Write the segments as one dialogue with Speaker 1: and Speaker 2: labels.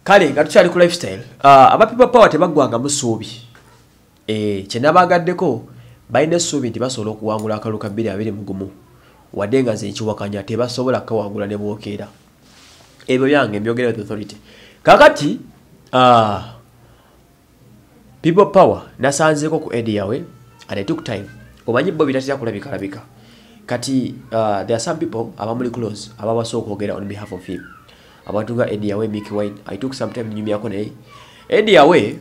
Speaker 1: kale nga tukyali ku lifestyle aba people power tebaggwanga musuubi kye nabagaddeko balina essuubi nti basobola okuwangula akalulu ka 2021 wadde nga nze nkiwakanya tebasobola kawangula ne bwokeera ebyo byange mbyogera with authority kakati people power nasanzeeko ku edi yawe and it took time omanyi bo bitatera kulabika kati there are some people abamuli close ababasobola okwogera on behalf of him abantu nga edi yawe Mickey Wine I took some time nyumyako naye edi yawe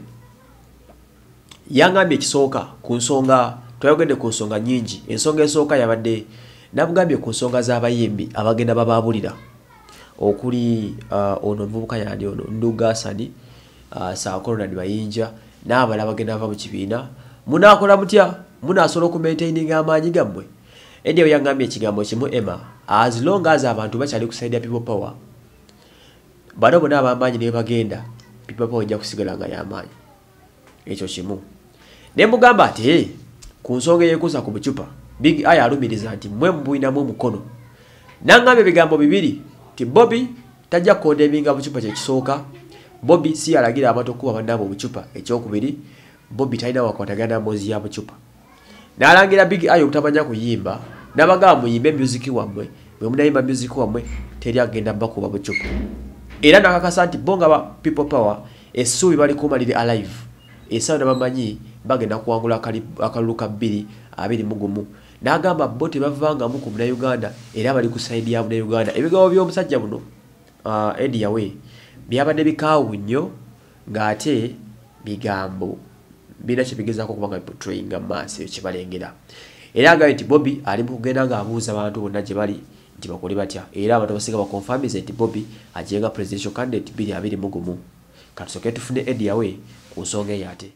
Speaker 1: yangambye ekisooka ku nsonga twayogedde ku nsonga nyingi ensonga esooka yabadde nabugambye ku nsonga z'abayimbi abagenda bababulira okuli ono muvubuka yandi ono Nduga Sani Saakolona Bayinja n'abala bagenda bava mu kibiina munakola mutya munasobola okumaintaininga amaanyi gammwe ediyo yangambye ekigambo kimu Emma as long as abantu bakyali kusaidia people power bano bonna ab'amaanyi ne bagenda people power ejja kusigala nga y'amaanyi ekyo kimu ne mugamba ati ku nsonga eyekuusa ku bucupa Big Eye alumiriza nti mwe mubuyinamu omukono nangambye ebigambo bibiri ti Bobby tajja kondebinga bucupa kyekisooka Bobby si alagira abantu okuba bannabo bucupa ekyokubiri Bobby talina wakwatagana mbozi ya bucupa n'alangira Big Eye obutamanya kuyimba n'abagamba muyimbe music wammwe bwe munayimba music wammwe teri agenda bakuba bucupa era nakakasa nti bonga ba people power essuubi bali kumalire alive esawo nabamanyi bagenda kuwangula akalulu ka 2021 n'agamba bo tebavanga mu ku Uganda era bali kusaidia mu Uganda ebigambo by'omusajja buno edi yawe byabadde bikaawu nnyo ng'ate bigambo bina kyebigezaako kubanga biportrayinga maaso kyebalengera era agaye nti Bobby ali mu kugenda ng'abuuza abantu bonna gye bali nti bakole batya era abantu basinga bakonfamize nti Bobby ajenga presidential candidate 2021 katusoke tufune edi yawe ku nsonga eyo ate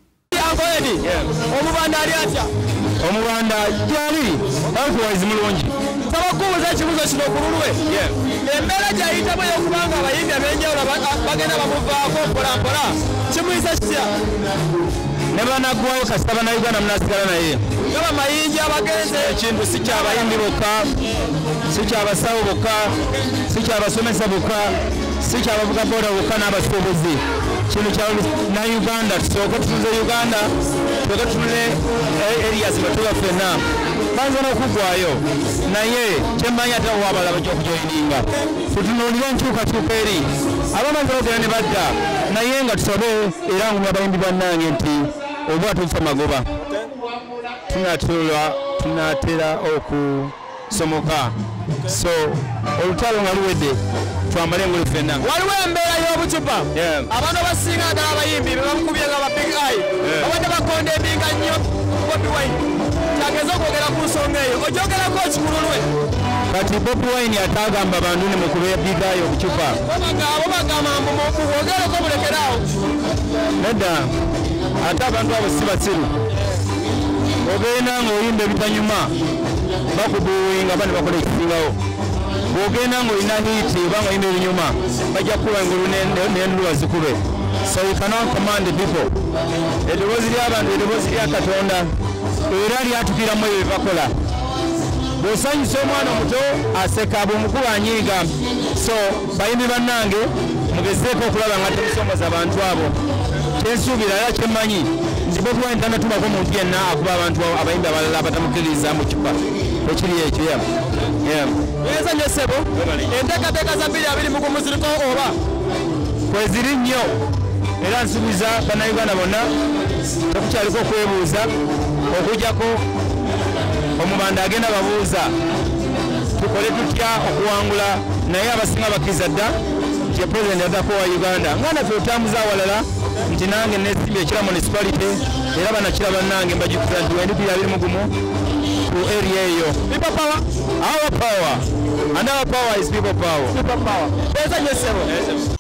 Speaker 2: omubanda ali atya omubanda gyali alikuwaizi mulungi tabakubuuza ekibuzo kino okululwe embeera gyayitamu ey'okubanga abayimbi ab'enjawulo bagenda bamuvaako mpolampola kimuyisa kitya ne banaggwayo kasita bannayuganda munasigala naye nga bamayinja abagenze ekintu si kyabayimbi bokka si kyabasawo bokka si kyabasomesa bokka si kyabavuga booda bokka n'abasuubuzi kintu kya na Uganda tusooke tutunze Uganda tuoke tunule areas batuba ffenna banza n'okuggwayo naye kyemmanyi ate owabala bajja okujoyininga tutunuulire enkyukakyuka eri abamanzi bagera ne badda naye nga tusabe era ngumya abayimbi bannange nti oba tufa magoba tunatera okusomoka so olutalo nga luwedde twambale engulu ffenna waliwo embeera y'obucupa abantu abasinga ddala abayimbi bebamukubye nga ba Big Eye babadde bakondembinga nnyo Bobby Wine kyageza okwogera ku nsonga eyo ogyogerako kikululwe kati Bobby Wine atagamba bantu ne mukube Big Eye obucupa abo bagamba mubwogereko mulekeraawo nedda ate abantu abo si basiru ogenda ng'oyimba ebitanyuma bakubuwinga bane bakola ekisingawo bwogenda ng'olina hiiti oba ng'oyimba ebinyuma bajja kukuba engulu n'enduwa zikube so you cannot command the people eddoboozi ly'abantu eddoboozi lya Katonda era lyatukiramu ebyo byebakola bw'osanyusa omwana omuto aseka bw'omukulu anyiiga so bayimbi bannange mugezeeko okulaba nga temusomoza abantu abo kyensuubira era kyemmanyi nti Bobby Wine tanatubako muntu yenna akuba abantu abayimbi abalala batamukkiririza mu kipa ekiri ekyo wezanyo ssebo enteekateeka za 2021 ziriko oba kweziri nnyo era nsuubiza bannayuganda bonna tekukyaliko okwebuuza okujjako omubanda agenda babuuza tukole tutya okuwangula naye abasinga bakkiriza dda nti pulezidenti addako wa Uganda nga naffe otambuza awalala nti nange nesimbye ekira municipality era banakira bannange mbajjukira nti wendi 2021 ku area eyo people power our power and our power is people power bezanyo ssebo